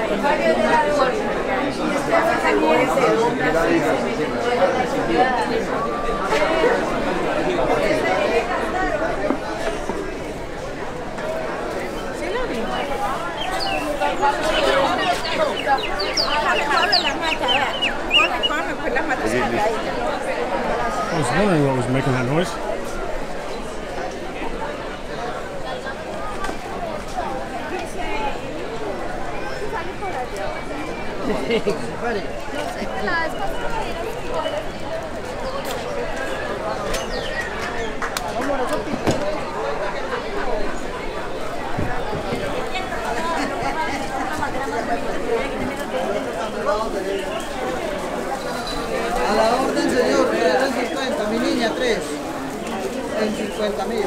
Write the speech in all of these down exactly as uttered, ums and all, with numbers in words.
I was wondering what was making that noise. A la orden, señor, en cincuenta, mi niña, tres. En cincuenta mil.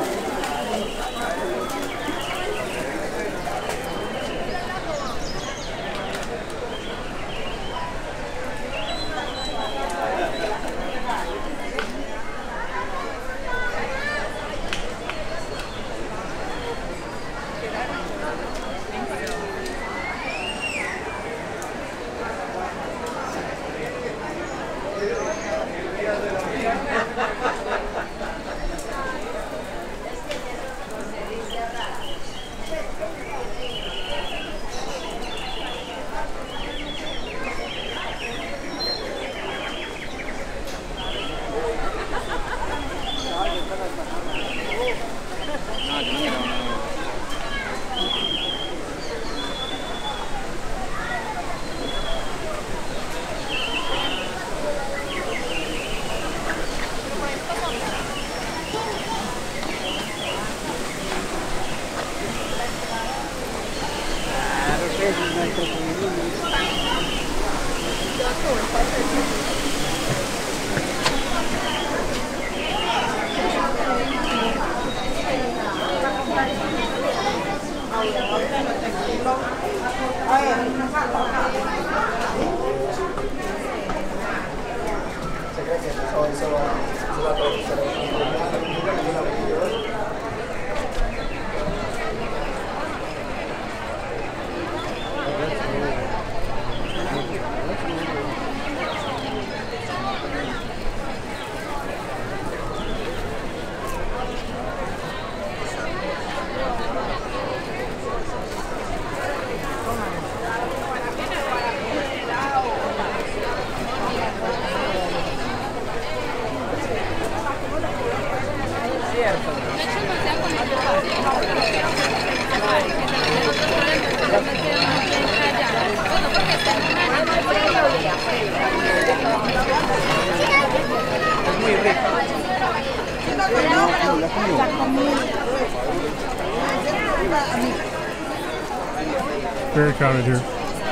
Very crowded here.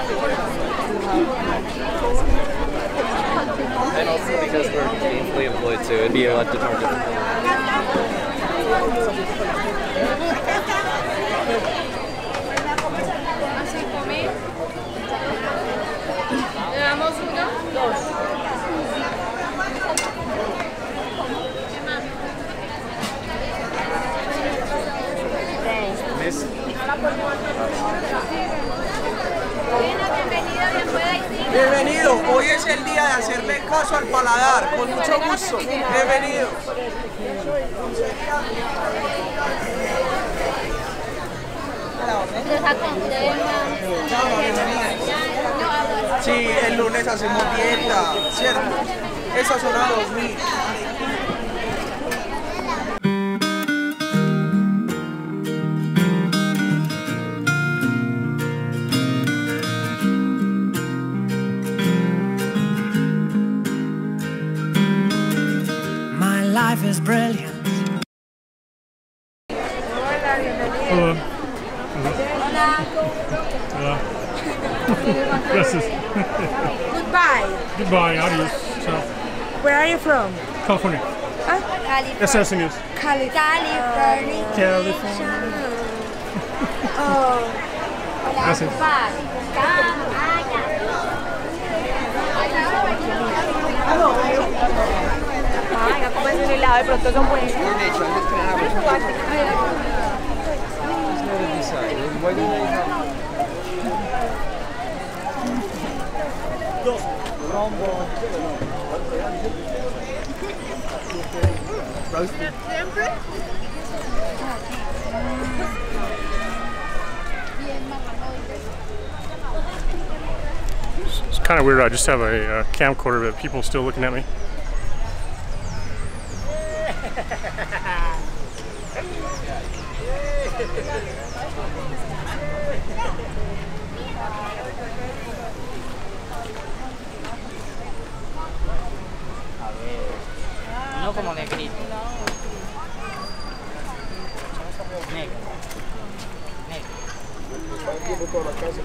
And also because we're gainfully employed too, it'd be a lot different. ¿Le damos uno? Dos. Miss? Bienvenido, hoy es el día de hacerle caso al paladar, con mucho gusto. Bienvenido. Sí, el lunes hacemos dieta, ¿cierto? Esa son a dos mil. My life is brilliant. Hello. Hello. Gracias. Goodbye. Goodbye. Adios. Ciao. Where are you from? California. Huh? Essa es inglés. Cali California. California. Oh. Gracias. Ay, a comer un helado, de pronto son buenos. Siempre. It's kind of weird. I just have a, a camcorder, but people still looking at me. No como negrito. Negro. Negro.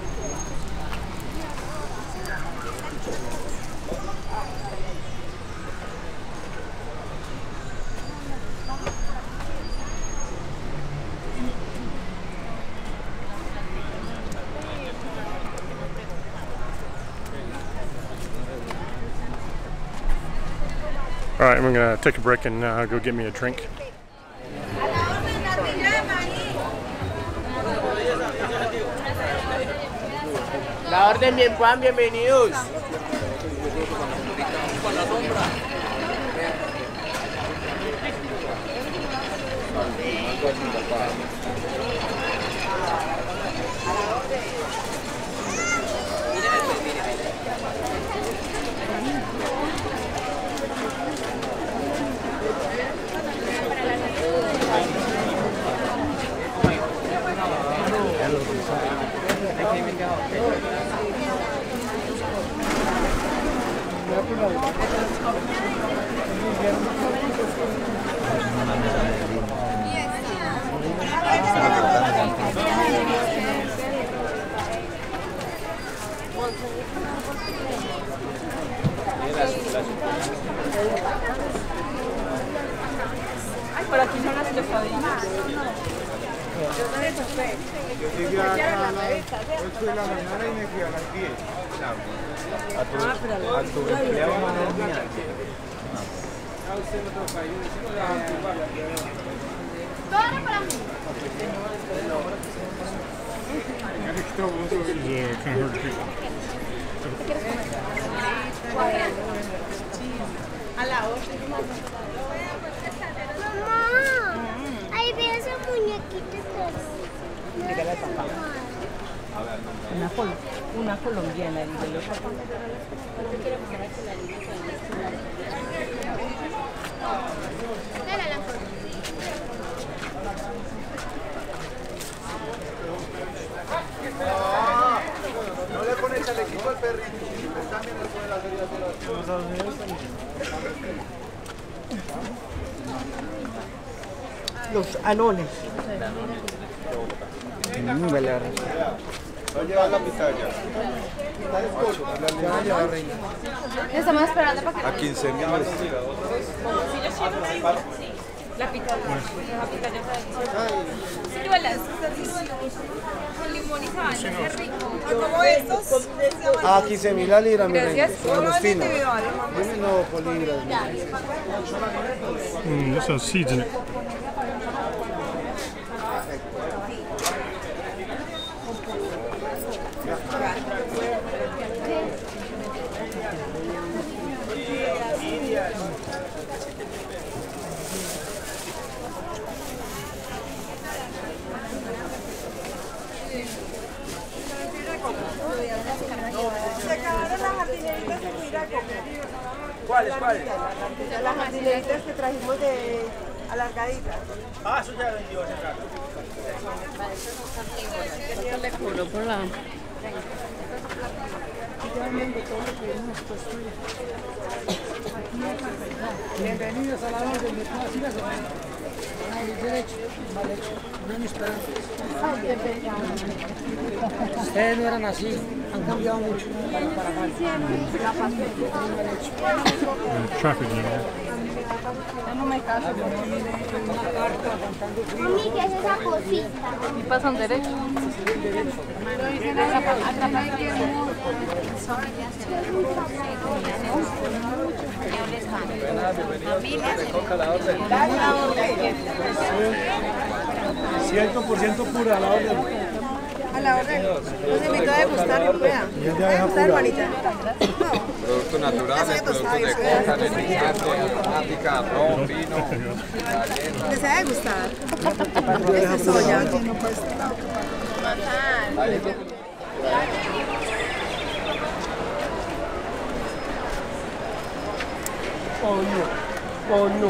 All right, I'm gonna take a break and uh, go get me a drink. La orden, bien, Juan, bienvenidos. Ay, por aquí son las pesaditas. Yo llegué acá a las ocho de la mañana y me fui a las diez. A tu, a tu empleado manual. Yeah, kind of hard to do. A la ocho. Mamá, ahí veo esa muñequita. Dígale al papá. Una, col una colombiana, dígale al papá. No le pones chalequito al perrito. Él también le pone la feria de Los anones. Mm, vale, va a llevar la mitad ya. Ya va a llevar reina. Estamos esperando para que... A quince mil. La pita. La pita ya está. Ciruelas. Con limón y sabana. Qué rico. ¿Cómo estos? A quince mil la libra, mi reina. Gracias. Con los finos. Dime no, por libras. Mm, this has seeds in it. Se acabaron las jardineritas de Cuiraco. ¿Cuáles, cuáles? Las jardineritas que trajimos de alargaditas. Ah, eso ya vendió hace rato. Esto le cobró por la... Bienvenidos a la orden de todas las ciudades. Derecho, mal hecho, no me esperan. Ustedes no eran así, han cambiado mucho para, para mal. Mal hecho. Uh, traffic jam. No me caso. Mami, ¿qué es esa cosita? Y pasan derecho. cien por ciento pura la orden. A la orden. Nos invitó a degustar, vea. ¿A degustar, hermanita? Productos naturales, productos de coca, de picante, aromática, ron, vino. ¿Desea degustar? Esa es soya. Oh no, oh no.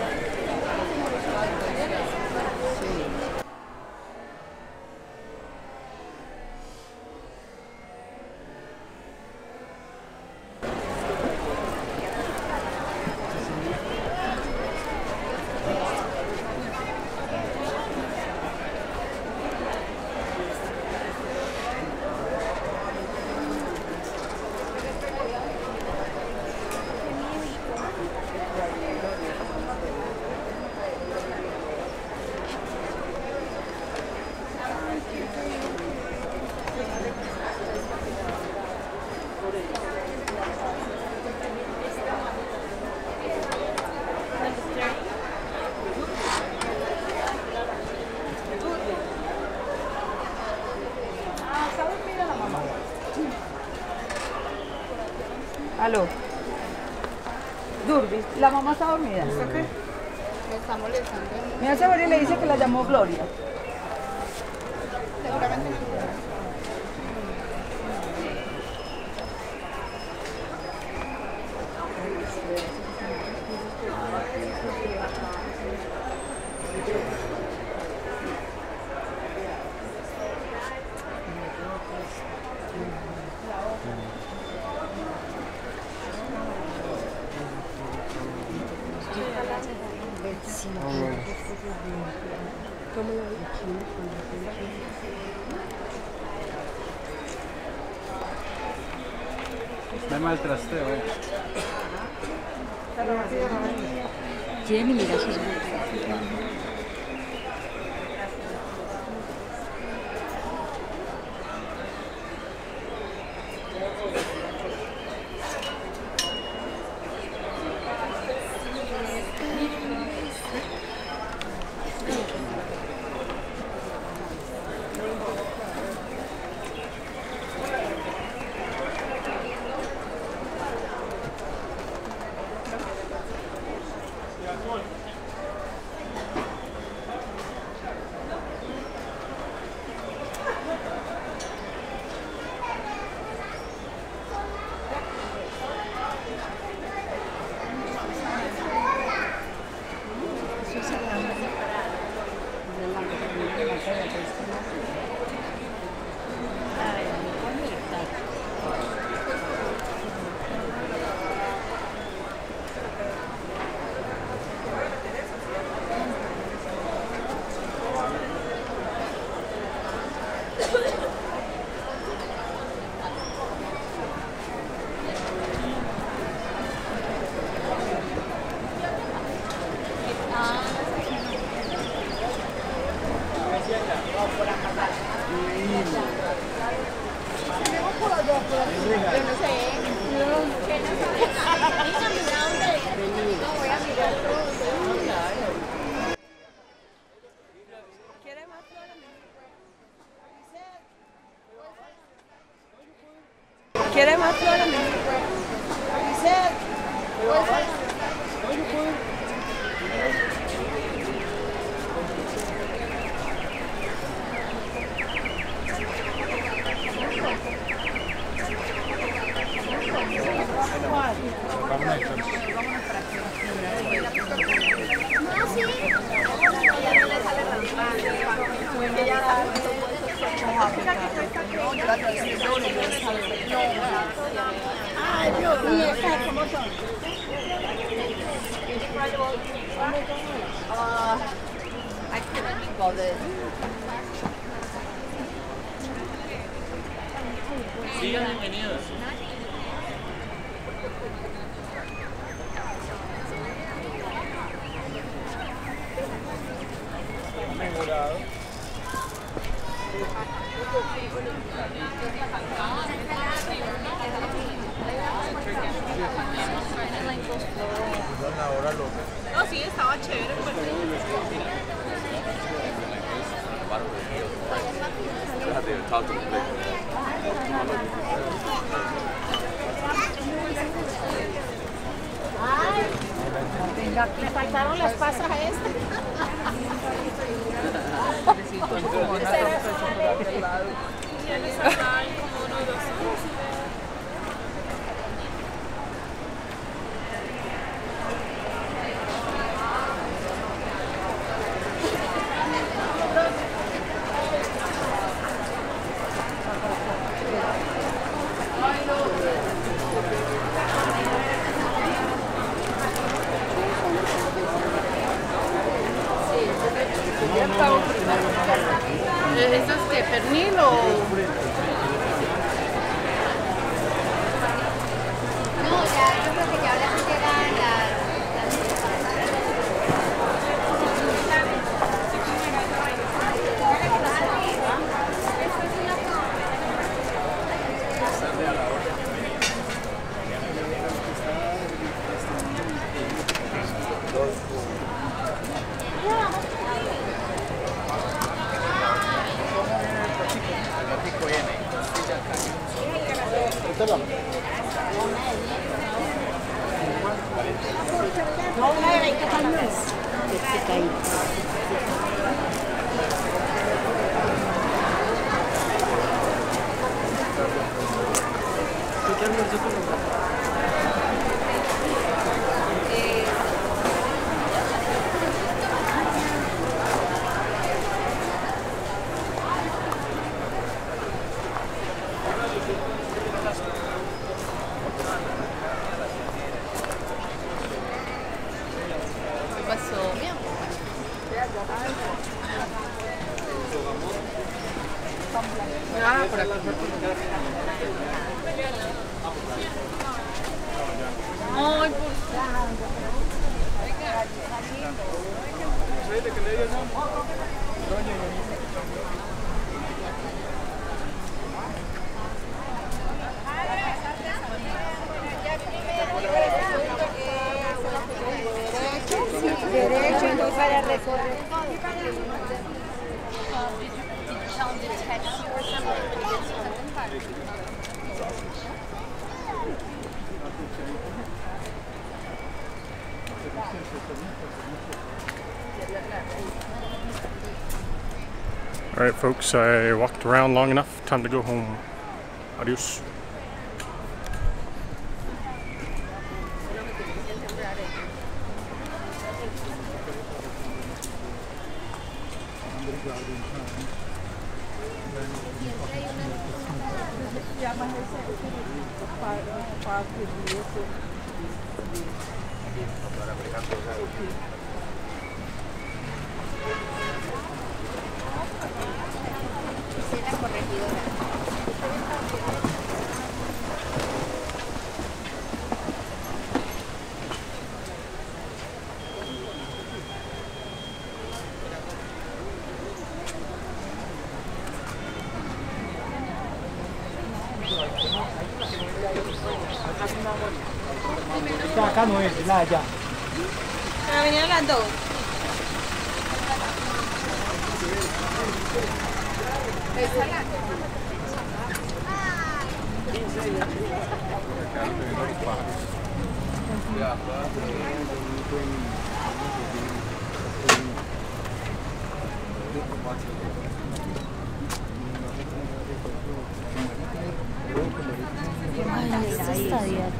Aló. Durbi, la mamá está dormida. ¿Está qué? Me está molestando. Mi señora le dice que la llamó Gloria. Seguramente no. Me mal trasteo, eh. Jenny, mira sus ¿Quiere más flores? Ay, Dios mío, ¿cómo son? Uh, I couldn't be bothered. Sigan bienvenidos. Mejorado. Ahora loca. No, sí, estaba chévere. Pues. talk to them. Venga, le faltaron las pasas a este. ¿Eso es qué? ¿Pernil o...? No, ya, yo creo que ya ahora sí llegan las... No, una de veinte años. ¿Qué pasó, mi amor? Ah, por aquí. Ay, por Derecho, entonces para recorrer todo. All right, folks, I walked around long enough. Time to go home. Adios. La corregidora. Acá no es, la allá. Para venir a las dos. Ay, esto está abierto.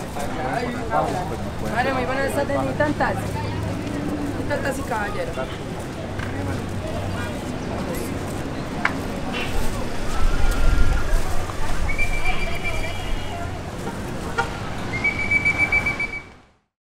Madre, muy buenas tardes, ni tantas. Ni tantas y caballeros.